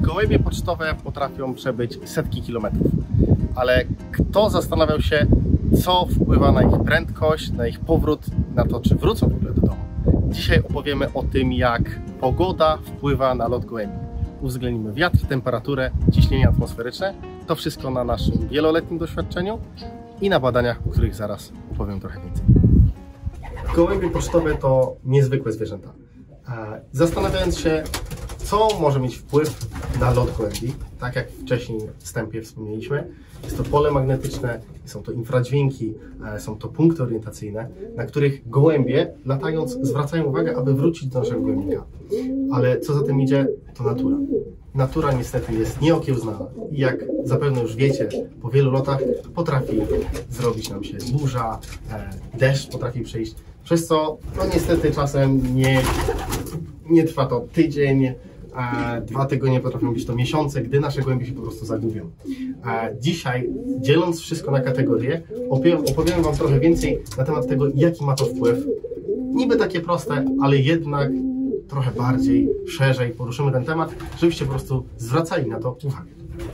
Gołębie pocztowe potrafią przebyć setki kilometrów, ale kto zastanawiał się, co wpływa na ich prędkość, na ich powrót, na to, czy wrócą w ogóle do domu? Dzisiaj opowiemy o tym, jak pogoda wpływa na lot gołębi. Uwzględnimy wiatr, temperaturę, ciśnienie atmosferyczne. To wszystko na naszym wieloletnim doświadczeniu i na badaniach, o których zaraz opowiem trochę więcej. Gołębie pocztowe to niezwykłe zwierzęta. Zastanawiając się, co może mieć wpływ na lot gołębi, tak jak wcześniej w wstępie wspomnieliśmy, jest to pole magnetyczne, są to infradźwięki, są to punkty orientacyjne, na których gołębie latając zwracają uwagę, aby wrócić do naszego gołębnika. Ale co za tym idzie, to natura. Natura niestety jest nieokiełznana i jak zapewne już wiecie, po wielu lotach potrafi zrobić nam się burza, deszcz potrafi przyjść, przez co no niestety czasem nie trwa to tydzień, 2 tygodnie, potrafią być to miesiące, gdy nasze gołębie się po prostu zagubią. Dzisiaj, dzieląc wszystko na kategorie, opowiem Wam trochę więcej na temat tego, jaki ma to wpływ. Niby takie proste, ale jednak trochę bardziej, szerzej poruszymy ten temat, żebyście po prostu zwracali na to uwagę.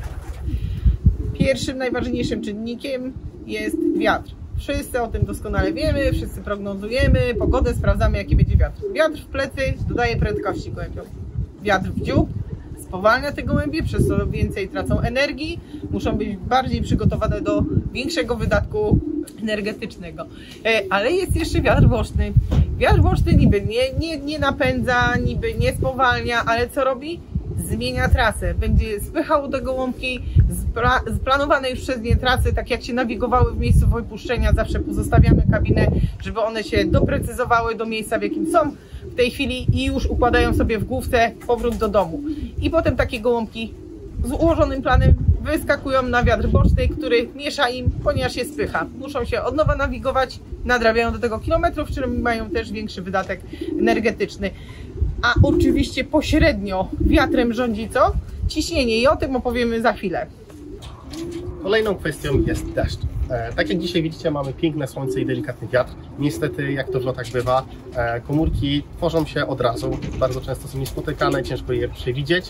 Pierwszym, najważniejszym czynnikiem jest wiatr. Wszyscy o tym doskonale wiemy, wszyscy prognozujemy pogodę, sprawdzamy, jaki będzie wiatr. Wiatr w plecy dodaje prędkości gołębiom. Wiatr w dziób spowalnia te gołębie, przez co więcej tracą energii, muszą być bardziej przygotowane do większego wydatku energetycznego. Ale jest jeszcze wiatr boczny. Wiatr boczny niby nie napędza, niby nie spowalnia, ale co robi? Zmienia trasę, będzie spychał do gołąbki zplanowane już przez nie trasy, tak jak się nawigowały w miejscu wypuszczenia, zawsze pozostawiamy kabinę, żeby one się doprecyzowały do miejsca, w jakim są w tej chwili i już układają sobie w główce powrót do domu. I potem takie gołąbki z ułożonym planem wyskakują na wiatr boczny, który miesza im, ponieważ się spycha. Muszą się od nowa nawigować, nadrabiają do tego kilometrów, w czym mają też większy wydatek energetyczny. A oczywiście pośrednio wiatrem rządzi co? Ciśnienie i o tym opowiemy za chwilę. Kolejną kwestią jest deszcz. Tak jak dzisiaj widzicie, mamy piękne słońce i delikatny wiatr. Niestety, jak to w lotach bywa, komórki tworzą się od razu. Bardzo często są niespotykane, ciężko je przewidzieć.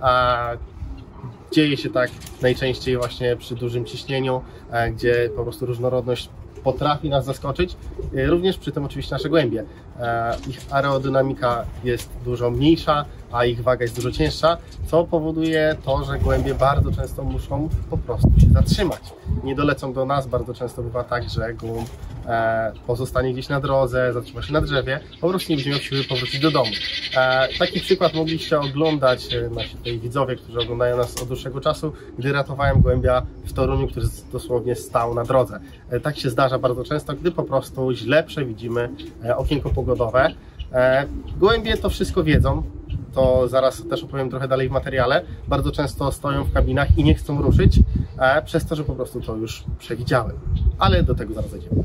Dzieje się tak najczęściej właśnie przy dużym ciśnieniu, gdzie po prostu różnorodność potrafi nas zaskoczyć, również przy tym oczywiście nasze gołębie. Ich aerodynamika jest dużo mniejsza, a ich waga jest dużo cięższa, co powoduje to, że gołębie bardzo często muszą po prostu się zatrzymać. Nie dolecą do nas, bardzo często bywa tak, że gołąb pozostanie gdzieś na drodze, zatrzyma się na drzewie, po prostu nie będzie miał siły powrócić do domu. Taki przykład mogliście oglądać nasi tutaj widzowie, którzy oglądają nas od dłuższego czasu, gdy ratowałem gołębia w Toruniu, który dosłownie stał na drodze. Tak się zdarza bardzo często, gdy po prostu źle przewidzimy okienko pogodowe. Gołębie to wszystko wiedzą, to zaraz też opowiem trochę dalej w materiale. Bardzo często stoją w kabinach i nie chcą ruszyć, przez to, że po prostu to już przewidziały. Ale do tego zaraz dojdziemy.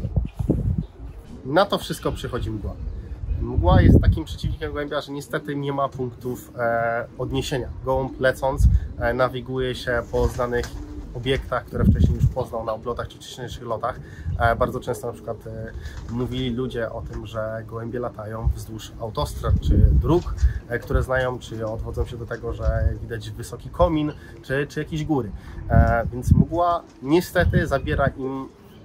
Na to wszystko przychodzi mgła. Mgła jest takim przeciwnikiem gołębia, że niestety nie ma punktów odniesienia. Gołąb lecąc nawiguje się po znanych obiektach, które wcześniej już poznał na oblotach czy wcześniejszych lotach. Bardzo często na przykład mówili ludzie o tym, że gołębie latają wzdłuż autostrad czy dróg, które znają, czy odwodzą się do tego, że widać wysoki komin czy jakieś góry. Więc mgła niestety zabiera im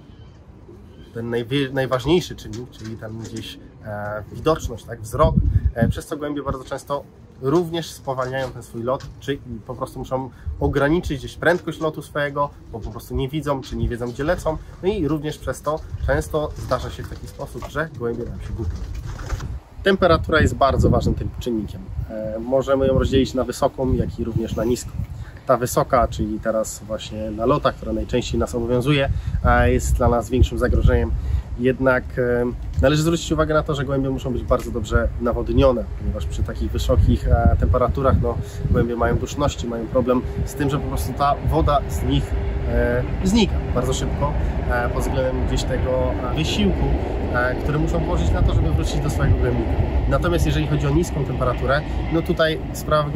ten najważniejszy czynnik, czyli tam gdzieś widoczność, tak, wzrok, przez co gołębie bardzo często również spowalniają ten swój lot, czy po prostu muszą ograniczyć gdzieś prędkość lotu swojego, bo po prostu nie widzą, czy nie wiedzą, gdzie lecą. No i również przez to często zdarza się w taki sposób, że gołębie nam się gubią. Temperatura jest bardzo ważnym tym czynnikiem. Możemy ją rozdzielić na wysoką, jak i również na niską. Ta wysoka, czyli teraz właśnie na lotach, która najczęściej nas obowiązuje, jest dla nas większym zagrożeniem. Jednak należy zwrócić uwagę na to, że gołębie muszą być bardzo dobrze nawodnione, ponieważ przy takich wysokich temperaturach gołębie mają duszności, mają problem z tym, że po prostu ta woda z nich znika bardzo szybko pod względem gdzieś tego wysiłku, który muszą włożyć na to, żeby wrócić do swojego gołębnika. Natomiast jeżeli chodzi o niską temperaturę, no tutaj sprawa wygląda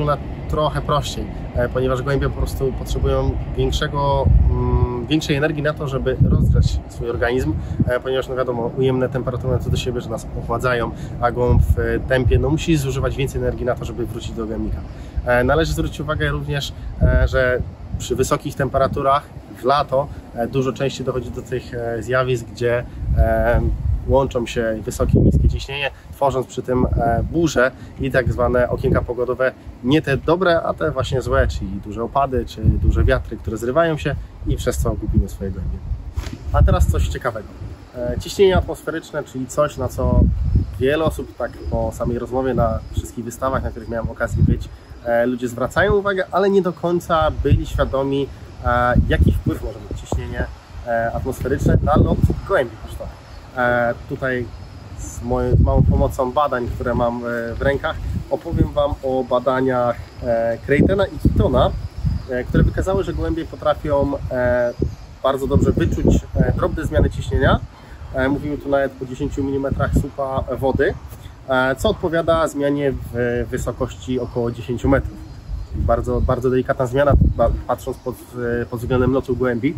trochę prościej, ponieważ gołębie po prostu potrzebują większej energii na to, żeby rozgrzać swój organizm, ponieważ no wiadomo, ujemne temperatury co do siebie, że nas ochładzają, a gołąb w tempie no, musi zużywać więcej energii na to, żeby wrócić do ogniska. Należy zwrócić uwagę również, że przy wysokich temperaturach w lato dużo częściej dochodzi do tych zjawisk, gdzie łączą się wysokie i niskie ciśnienie, tworząc przy tym burze i tak zwane okienka pogodowe, nie te dobre, a te właśnie złe, czyli duże opady, czy duże wiatry, które zrywają się i przez co gubimy swoje gołębie. A teraz coś ciekawego. Ciśnienie atmosferyczne, czyli coś, na co wiele osób tak po samej rozmowie na wszystkich wystawach, na których miałem okazję być, ludzie zwracają uwagę, ale nie do końca byli świadomi, jaki wpływ może mieć ciśnienie atmosferyczne na lot gołębi pocztowych. Tutaj z małą pomocą badań, które mam w rękach, opowiem Wam o badaniach Creightena i Keatona, które wykazały, że gołębie potrafią bardzo dobrze wyczuć drobne zmiany ciśnienia. Mówimy tu nawet po 10 mm słupa wody, co odpowiada zmianie w wysokości około 10 metrów. Bardzo, bardzo delikatna zmiana, patrząc pod względem lotu gołębi.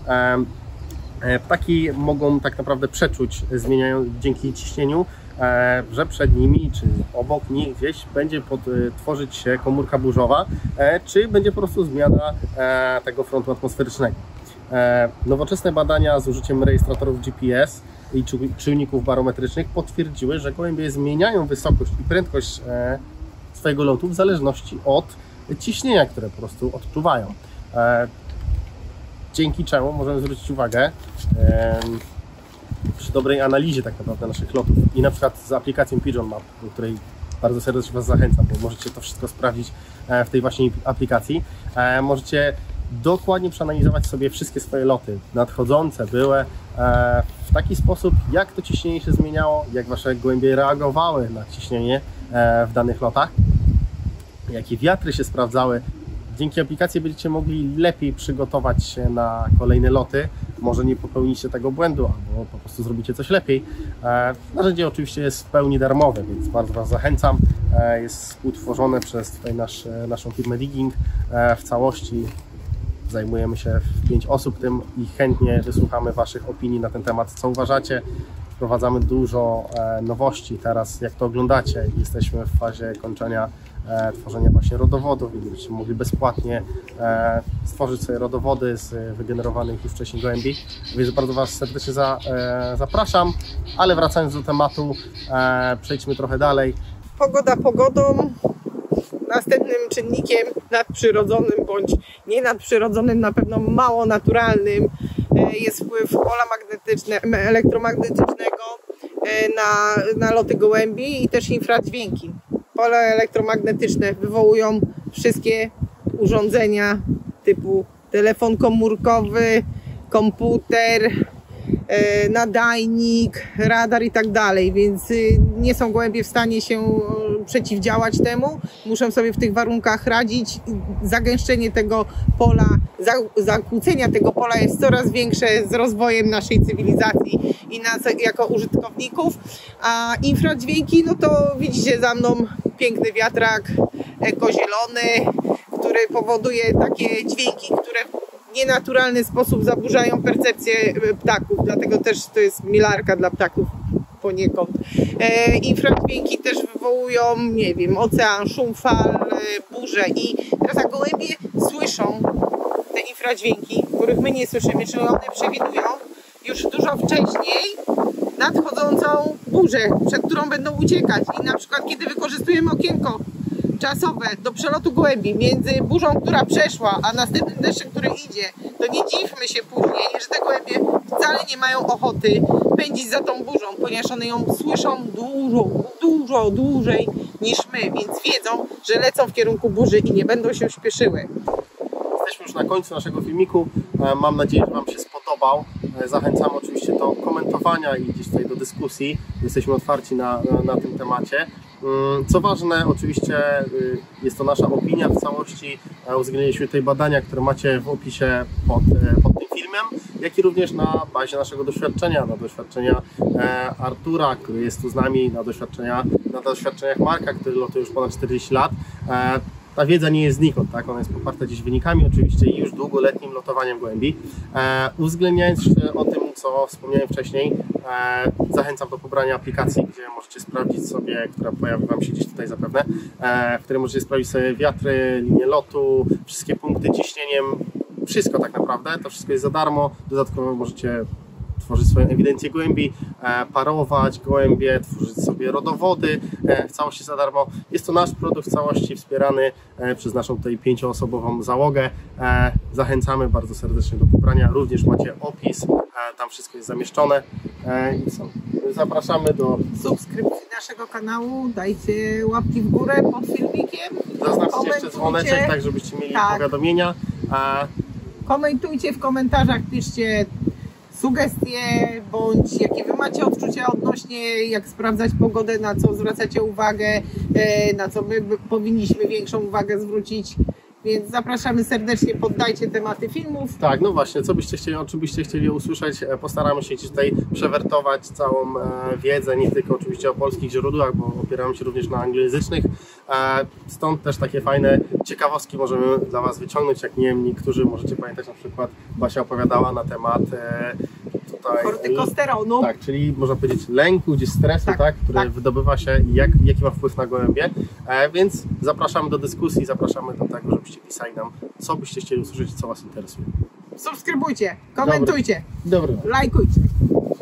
Ptaki mogą tak naprawdę przeczuć, dzięki ciśnieniu, że przed nimi czy obok nich gdzieś będzie tworzyć się komórka burzowa, czy będzie po prostu zmiana tego frontu atmosferycznego. Nowoczesne badania z użyciem rejestratorów GPS i czujników barometrycznych potwierdziły, że gołębie zmieniają wysokość i prędkość swojego lotu w zależności od ciśnienia, które po prostu odczuwają. Dzięki czemu możemy zwrócić uwagę przy dobrej analizie tak naprawdę naszych lotów i na przykład z aplikacją Pigeon Map, do której bardzo serdecznie Was zachęcam, bo możecie to wszystko sprawdzić w tej właśnie aplikacji. Możecie dokładnie przeanalizować sobie wszystkie swoje loty, nadchodzące, były, w taki sposób, jak to ciśnienie się zmieniało, jak Wasze gołębie reagowały na ciśnienie w danych lotach, jakie wiatry się sprawdzały. Dzięki aplikacji będziecie mogli lepiej przygotować się na kolejne loty. Może nie popełnicie tego błędu, albo po prostu zrobicie coś lepiej. Narzędzie oczywiście jest w pełni darmowe, więc bardzo Was zachęcam. Jest współtworzone przez tutaj naszą firmę Digging w całości. Zajmujemy się 5 osób tym i chętnie wysłuchamy Waszych opinii na ten temat. Co uważacie? Wprowadzamy dużo nowości. Teraz, jak to oglądacie, jesteśmy w fazie kończenia tworzenia właśnie rodowodów, więc będziecie mogli bezpłatnie stworzyć sobie rodowody z wygenerowanych już wcześniej gołębi. Więc bardzo Was serdecznie zapraszam, ale wracając do tematu, przejdźmy trochę dalej. Pogoda pogodą. Następnym czynnikiem nadprzyrodzonym bądź nie nadprzyrodzonym, na pewno mało naturalnym, jest wpływ pola elektromagnetycznego na loty gołębi i też infradźwięki. Pola elektromagnetyczne wywołują wszystkie urządzenia typu telefon komórkowy, komputer, nadajnik, radar i tak dalej, więc nie są gołębie w stanie się przeciwdziałać temu, muszą sobie w tych warunkach radzić. Zagęszczenie tego pola, zakłócenia tego pola jest coraz większe z rozwojem naszej cywilizacji i nas jako użytkowników, a infradźwięki, no to widzicie za mną piękny wiatrak ekozielony, który powoduje takie dźwięki, które w nienaturalny sposób zaburzają percepcję ptaków, dlatego też to jest milarka dla ptaków poniekąd. Infradźwięki też wywołują, nie wiem, ocean, szum fal, burze i teraz jak gołębie słyszą te infradźwięki, których my nie słyszymy, czyli one przewidują już dużo wcześniej nadchodzącą burzę, przed którą będą uciekać i na przykład kiedy wykorzystujemy okienko czasowe do przelotu gołębi między burzą, która przeszła, a następnym deszczem, który idzie, to nie dziwmy się później, że te gołębie wcale nie mają ochoty pędzić za tą burzą, ponieważ one ją słyszą dużo dłużej niż my, więc wiedzą, że lecą w kierunku burzy i nie będą się śpieszyły. Jesteśmy już na końcu naszego filmiku. Mam nadzieję, że Wam się spodobał. Zachęcam oczywiście do komentowania i gdzieś tutaj do dyskusji. Jesteśmy otwarci na tym temacie. Co ważne, oczywiście jest to nasza opinia w całości. Uwzględniliśmy tutaj badania, które macie w opisie pod tym filmem, jak i również na bazie naszego doświadczenia, na doświadczenia Artura, który jest tu z nami, na doświadczeniach Marka, który lotuje już ponad 40 lat. ta wiedza nie jest znikąd, tak? Ona jest poparta gdzieś wynikami oczywiście i już długoletnim lotowaniem gołębi. Uwzględniając o tym, co wspomniałem wcześniej, zachęcam do pobrania aplikacji, gdzie możecie sprawdzić sobie, która pojawi Wam się gdzieś tutaj zapewne, w której możecie sprawdzić sobie wiatry, linię lotu, wszystkie punkty ciśnieniem, wszystko tak naprawdę, to wszystko jest za darmo. Dodatkowo możecie tworzyć swoją ewidencję gołębi, parować gołębie, tworzyć sobie rodowody w całości za darmo. Jest to nasz produkt w całości wspierany przez naszą tutaj 5-osobową załogę. Zachęcamy bardzo serdecznie do pobrania. Również macie opis, tam wszystko jest zamieszczone. I co? Zapraszamy do subskrypcji naszego kanału, dajcie łapki w górę pod filmikiem. Zaznaczcie jeszcze dzwoneczek, tak żebyście mieli powiadomienia. Komentujcie w komentarzach, piszcie sugestie, bądź jakie Wy macie odczucia odnośnie, jak sprawdzać pogodę, na co zwracacie uwagę, na co my powinniśmy większą uwagę zwrócić. Więc zapraszamy serdecznie, poddajcie tematy filmów. Tak, no właśnie, co byście chcieli, o czym byście chcieli usłyszeć, postaramy się tutaj przewertować całą wiedzę, nie tylko oczywiście o polskich źródłach, bo opieramy się również na anglojęzycznych. Stąd też takie fajne ciekawostki możemy dla Was wyciągnąć, jak nie wiem, niektórzy możecie pamiętać, na przykład Basia opowiadała na temat kortykosteronu. Tak, czyli można powiedzieć lęku, gdzieś stresu, tak, który wydobywa się i jaki ma wpływ na gołębie. Więc zapraszamy do dyskusji, zapraszamy do tego, żebyście pisali nam, co byście chcieli usłyszeć, co Was interesuje. Subskrybujcie, komentujcie, Dobry. lajkujcie.